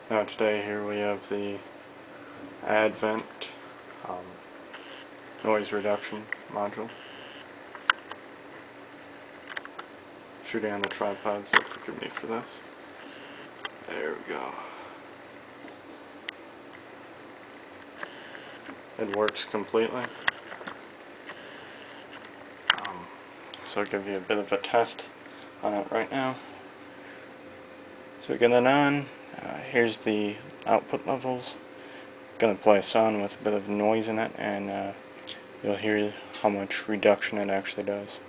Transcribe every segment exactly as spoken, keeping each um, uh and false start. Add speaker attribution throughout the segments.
Speaker 1: Now today here we have the Advent um, noise reduction module. Shooting on the tripod, so forgive me for this. There we go. It works completely. Um, so I'll give you a bit of a test on it right now. So we get it on. Uh, here's the output levels. Gonna play a song with a bit of noise in it, and uh, you'll hear how much reduction it actually does.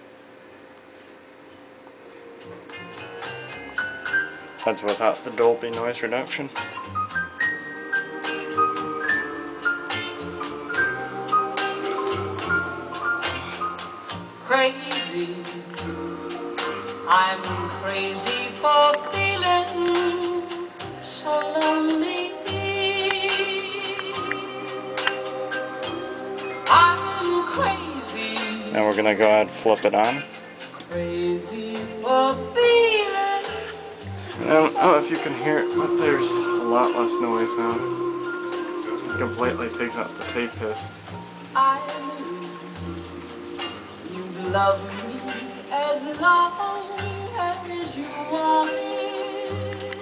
Speaker 1: That's without the Dolby noise reduction.
Speaker 2: Crazy, I'm crazy for feeling so lonely. I'm crazy.
Speaker 1: Now we're gonna go ahead and flip it on.
Speaker 2: Crazy for feeling.
Speaker 1: And I don't know if you can hear it, but there's a lot less noise now. It completely takes out the tape hiss.
Speaker 2: I you love me as long as you want me.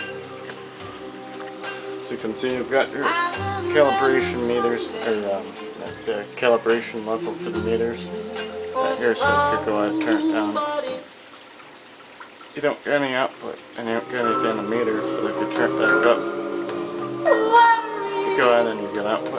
Speaker 1: As you can see, you've got your calibration meters, or um, the calibration level for the meters. Right here, so if you go ahead and turn it down, you don't get any output, and you don't get anything in the meter. But if you turn it back up, you go ahead and you get output.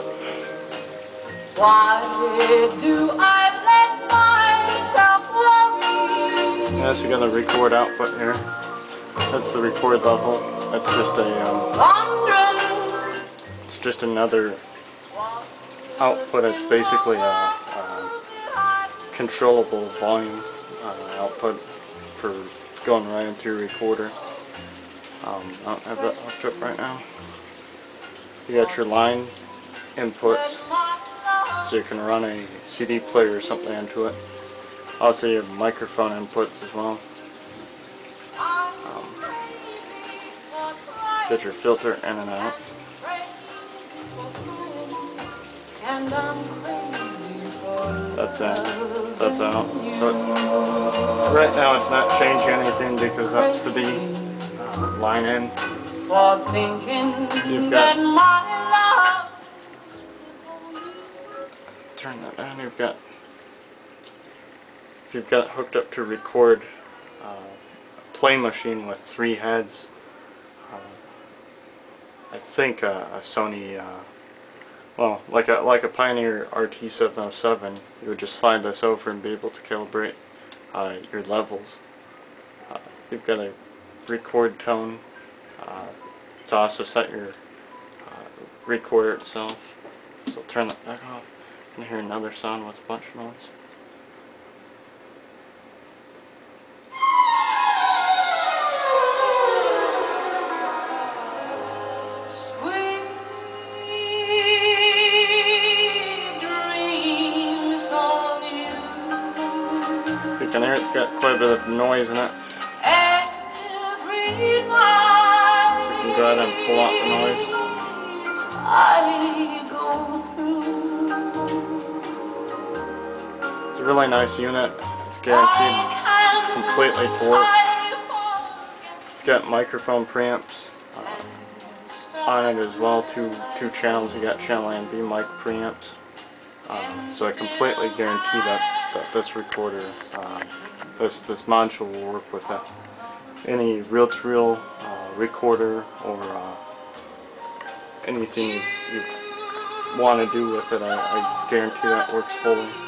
Speaker 2: Why do I let myself worry?
Speaker 1: Yes, you got the record output here. That's the record level. That's just a um, it's just another output. It's basically a, a controllable volume uh, output for going right into your recorder. Um, I don't have that hooked up right now. You got your line inputs, so you can run a C D player or something into it. Also, you have microphone inputs as well. Um, get your filter in and out. That's in. That's out. So right now it's not changing anything because that's for the uh, line in. You've got turn that on. You've got if you've got it hooked up to record uh, a play machine with three heads. Uh, I think uh, a Sony. Uh, Well, like a like a Pioneer R T seven oh seven, you would just slide this over and be able to calibrate uh, your levels. Uh, you've got a record tone. Uh, to also set your uh, recorder itself. So I'll turn that back off. You can hear another sound with a bunch of noise. You can hear it's got quite a bit of noise in it.
Speaker 2: Every night,
Speaker 1: so you can go ahead and pull out the noise.
Speaker 2: I go through.
Speaker 1: It's a really nice unit. It's guaranteed completely to work. It's got microphone preamps uh, on it as well. Two two channels. You got channel A and B mic preamps. Um, so I completely guarantee that. That this recorder, uh, this this module will work with uh, any reel-to-reel uh, recorder or uh, anything you, you want to do with it. I, I guarantee that works fully.